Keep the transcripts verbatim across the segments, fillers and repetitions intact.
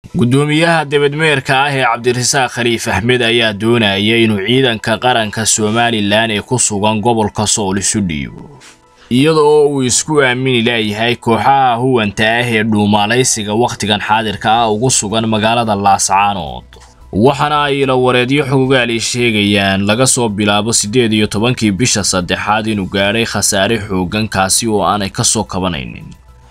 gudoomiyaha dibadmeerka ah ee Cabdirasaaq Khaliif Axmed ayaa doonaya inuu ciidanka qaranka Soomaaliland ee ku sugan gobolka Sool isu dhiibo iyadoo uu isku aamini leeyahay kooxaha huwanta ah ee dhuumaalaysiga waqtigan xaadirka ah ugu sugan magaalada Laascaanood waxaana ay la wareediyo xogaal sheegayaan laga soo bilaabo sideed iyo tobankii bisha saddexaad inuu gaaray khasaare xoogan kaasi oo aanay ka soo kabanaynin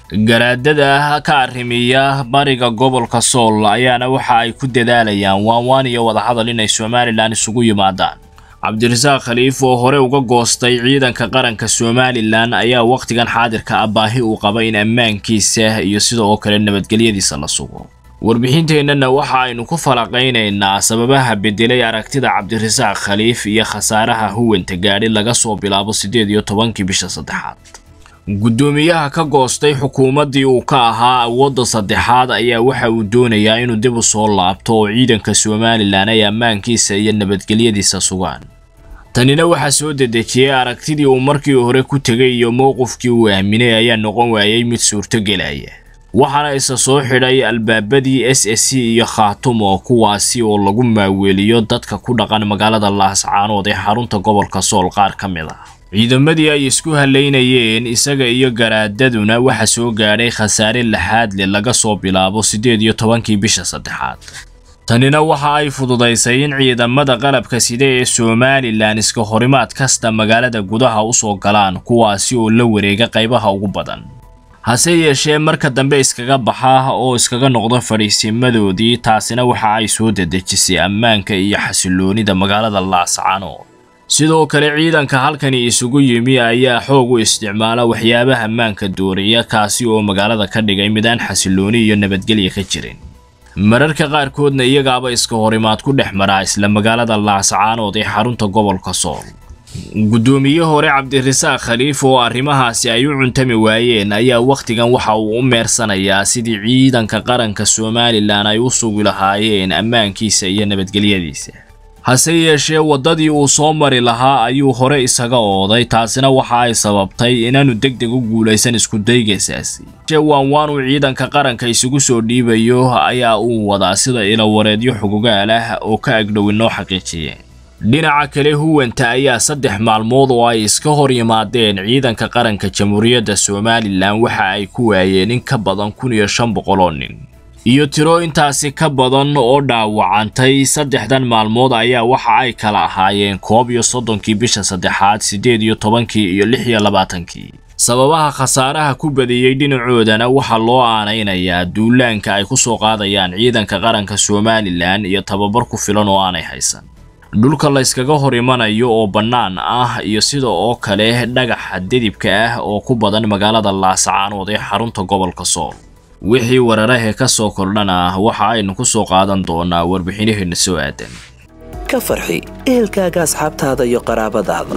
garaadada ka arrimiya bariga gobolka Sool ayaana waxa ay ku dadaalayaan waan iyo wada hadal inay Soomaaliland isugu yimaadaan Cabdirasaaq Khaliif oo hore uga goostay ciidanka qaranka Soomaaliland ayaa waqtigan xaadirka ah baahi u qaba in ammaankiisa iyo sidoo kale nabadgelyadiisa la sugo warbixinteennana waxa aynu ku falaqaynaynaa sababaha bedelay aragtida Cabdirasaaq Khaliif iyo khasaaraha huwanta gaadhay laga soo bilaabo sideed iyo tobankii bisha saddexaad gudoomiyaha ka goostay xukuumadii uu ka ahaa awoodda saddexaad ayaa waxa uu doonayaa inuu dib u soo laabto oo ciidanka Soomaaliland ay ammaankiisa iyo nabadgelyadiisa sugaan tanina waxa soo dedejiyay aragtidii uu markii hore ku tagay iyo mowqifkii uu aaminay ayaa noqon waayay mid suurtagelaya waxaana isa soo xidhay albaabadii S S C iyo Khartoum oo kuwaasi oo lagu maaweeliyo dadka ku dhaqan magaalada Laascaanood ee xarunta gobolka Sool qaar ka mid ah ciidamadii ay isku haleynayeen isaga iyo garaadaduna waxa soo gaadhay khasaare laxaad leh laga soo bilaabo sideed iyo tobankii bisha saddexaad tanina waxa ay fududaysay in ciidamada qalabka sida ee Soomaaliland iska horimaad kasta magaalada gudaha u soo galaan kuwaasi oo la wareega qaybaha ugu badan hase yeeshee marka dambe iskaga baxa oo iskaga noqdo fariisimadoodii taasina waxa ay soo dedejisay ammaanka iyo xasiloonida magaalada Laascaanood sidoo kale ciidanka halkani isugu yimi ayaa xoog u isticmaala waxyaabaha ammaanka dooriya kaasi oo magaalada ka dhigay midaan xasilooni iyo nabadgelyo ka jirin mararka qaar koodna iyagaaba iska horimaad ku dhexmara isla magaalada Laascaanood ee xarunta gobolka Sool gudoomiye hore Cabdirasaaq Khaliif oo arrimahaasi ay u cuntami waayeen ayaa waqtigan waxa uu u meersanayaa sidii ciidanka qaranka Soomaaliland ay u sugi lahaayeen ammaankiisa iyo nabadgelyadiisa hase yeeshee wadadii uu soo mari lahaa ayuu hore isaga ooday taasina waxa ay sababtay inaanu degdeg u guulaysan isku daygiisaasi jawaan waanu ciidanka qaranka isugu soo dhiibayo ayaa uu wadaa sida ila wareediyo xogaal ah oo ka agdhow inoo xaqiijiyeen dhinaca kale huwanta ayaa saddex maalmood oo ay iska hor yimaadeen ciidanka qaranka Jamhuuriyadda Soomaaliland waxa ay ku waayeen in ka badan kun iyo shan boqol oo nin iyo tiro intaasi ka badan oo dhaawacantay saddexdan maalmood ayaa waxa ay kala ahaayeen koob iyo soddonkii bisha saddexaad sideed iyo tobankii iyo lix iyo labaatankii sababaha khasaaraha ku badiyay dhinacoodana waxa loo aanaynayaa duulaanka ay ku soo qaadayaan ciidanka qaranka Soomaaliland iyo tababar ku filan oo aanay haysan dhulka la iskaga hor imanayo oo bannaan ah iyo sidoo oo kale dhagaxa didibka ah oo ku badan magaalada Laascaanood ee xarunta gobolka Sool wixii wararaha ka soo kordhana waxa aynu ku soo qaadan doonaa warbixinaheena soo aadan ka farxi ehelkaaga asxaabtaada iyo qaraabadaada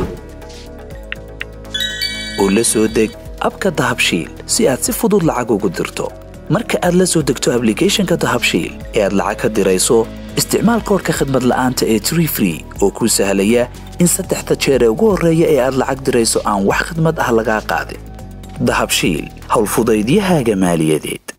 oo la soo deg abka Dahabshiil si aad si fudud lacag ugu dirto marka aad la soo degto application-ka Dahabshiil ee aad lacag ka dirayso isticmaal koodka khidmad la'aanta ee Tree Free oo ku sahlaya in saddexda jeer ee ugu horeeya ee aad lacag dirayso aan wax khidmad ah laga qaadin Dahabshiil hawl fudaydiyahaaga maaliyadeed